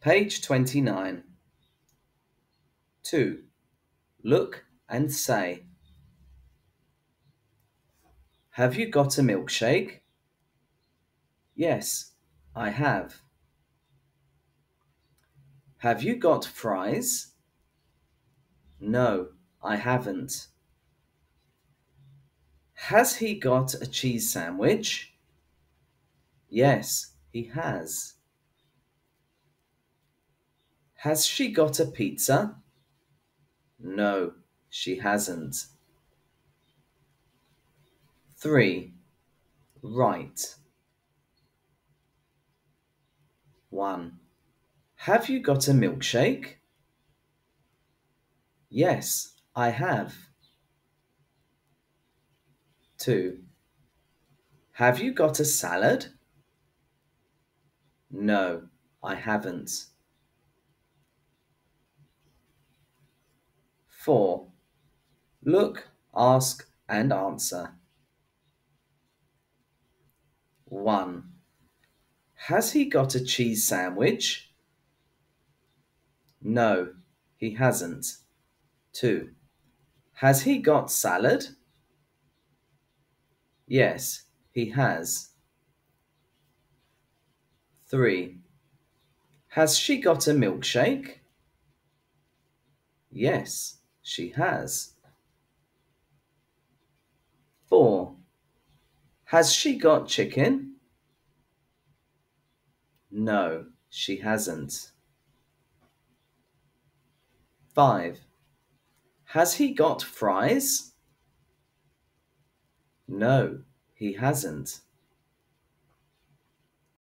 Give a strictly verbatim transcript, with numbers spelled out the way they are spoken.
Page twenty-nine. two. Look and say. Have you got a milkshake? Yes, I have. Have you got fries? No, I haven't. Has he got a cheese sandwich? Yes, he has. Has she got a pizza? No, she hasn't. three. Write. one. Have you got a milkshake? Yes, I have. two. Have you got a salad? No, I haven't. four. Look, ask and answer. one. Has he got a cheese sandwich? No, he hasn't. two. Has he got salad? Yes, he has. three. Has she got a milkshake? Yes, she has. four. Has she got chicken? No, she hasn't. five. Has he got fries? No, he hasn't.